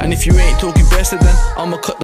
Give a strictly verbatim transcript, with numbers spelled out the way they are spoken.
And if you ain't talking better, then I'ma cut the